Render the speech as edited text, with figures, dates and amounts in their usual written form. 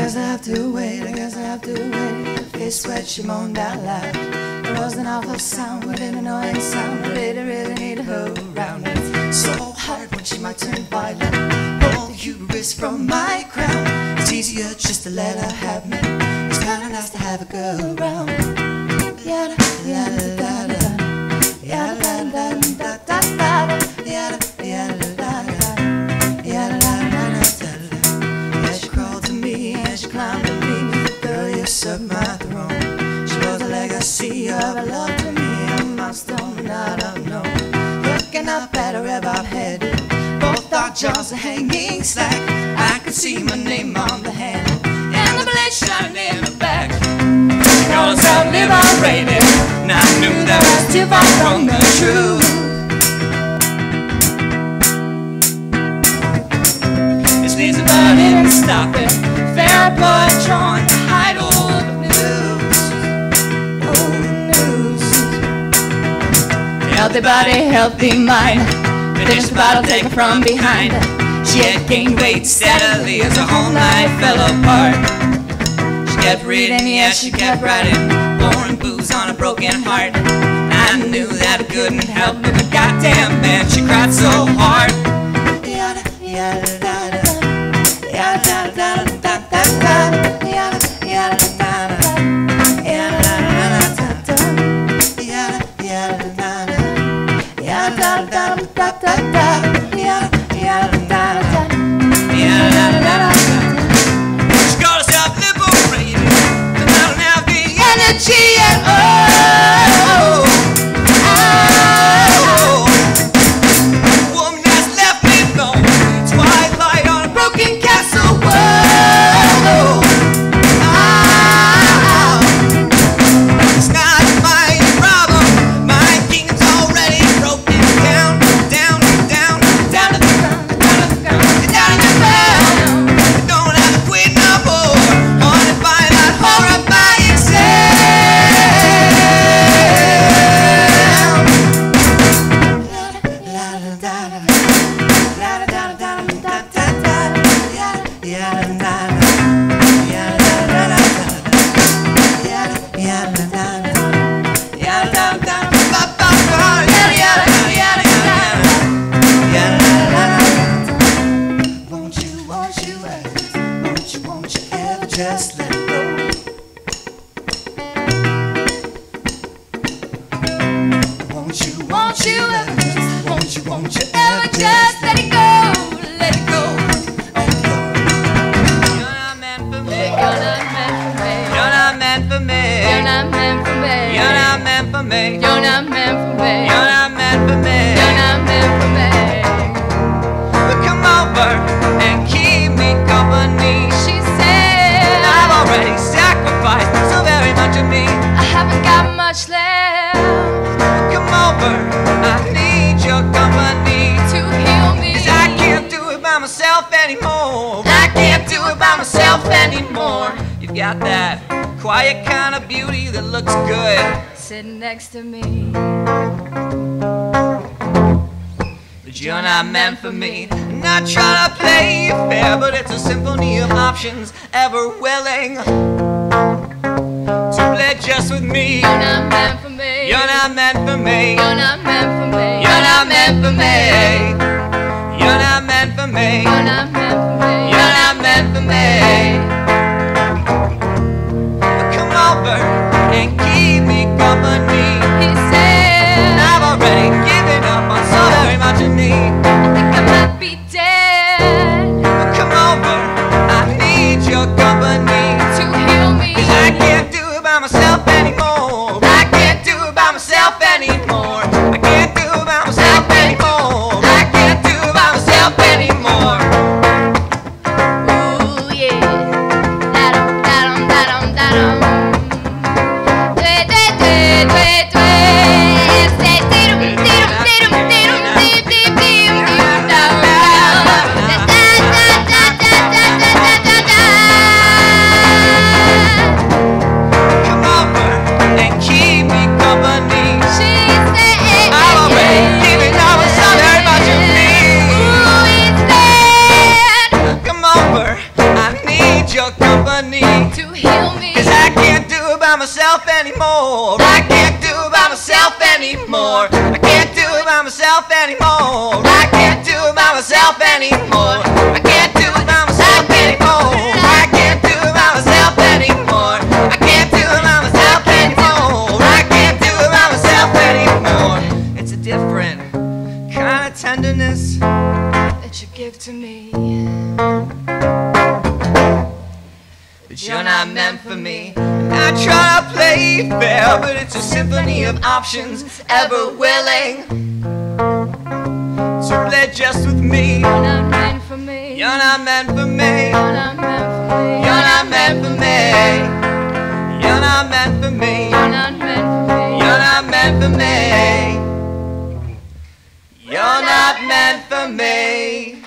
guess I have to wait, I guess I have to wait. Face sweat, she moaned out loud. It was an awful sound, but an annoying sound. I really need her around. It's so hard when she might turn violent. Pull the hubris from my crown. It's easier just to let her have me. It's kinda nice to have a girl around. Yada yada da da, yada da da da da da, yada yada da da, yada da da da da. As she crawled to me, as she climbed to me, girl, you served my throne. She was a legacy of a love to me, a milestone not unknown. Looking up at her rev-up head, both our jaws are hanging slack. I could see my name on the hand, and the blade shining in her back. Girls out liberated, and I knew that was too far from the truth. This needs a burning and stopping, fair blood drawn to hide all the news. Oh, news. Healthy body, healthy mind. Finish the bottle, take her from behind. She had gained weight steadily as her whole life fell apart. She kept reading, yes, she kept writing, pouring booze on a broken heart. I knew that it couldn't help me, but goddamn man, she cried so hard. Yada yada da da, yada da da da da da, yada yada da da, yada da da da, yada yada da da, yada da da da da, yada yada da da, yada da da da. She got herself liberated, and I don't have the energy at all. Woman has left me lonely, twilight on a broken castle wall. It's not my problem, my kingdom's already broken down, down, down, down to the ground, down to the ground, down to the ground. I don't have to quit no more, haunted by that horrifying sound. Won't you ever just let it go? Won't you ever just let it go? Let it go. You're not meant for me. You're not meant for me. You're not meant for me. You're not meant for me. You're not meant for me. You're not meant for me. You're not meant for me. But come over and keep me company. She said, I've already sacrificed so very much of me. I haven't got much left. Come over, I need your company to heal me. 'Cause I can't do it by myself anymore. I can't do it by myself anymore. You've got that quiet kind of beauty that looks good sitting next to me. But you're not meant for me. I'm not trying to play fair, but it's a symphony of options, ever willing to play just with me. You're not meant for me. You're not meant for me. You're not meant for me. You're not meant for me. You're not meant for me. You're not meant for me. You're not meant for me. But come over and keep me company. He said, I've already given up on so very much of me. I think I might be dead. But come over, I need your company to heal me. 'Cause I can't do it by myself anymore. I can't do it by myself anymore. I can't do it by myself anymore. I can't do it by myself anymore. anymore. I can't do it by myself anymore. I can't do it by myself anymore. I can't do it by myself anymore. I can't do it by myself anymore. I can't do it by myself anymore. I can't do it by myself anymore. I can't do it by myself anymore. It's a different kind of tenderness that you give to me. But you're not meant for me. I try to play fair, but it's a symphony of options, ever willing to play just with me. You're not meant for me. You're not meant for me. You're not meant for me. You're not meant for me. You're not meant for me. You're not meant for me. You're not meant for me. You're not meant for me.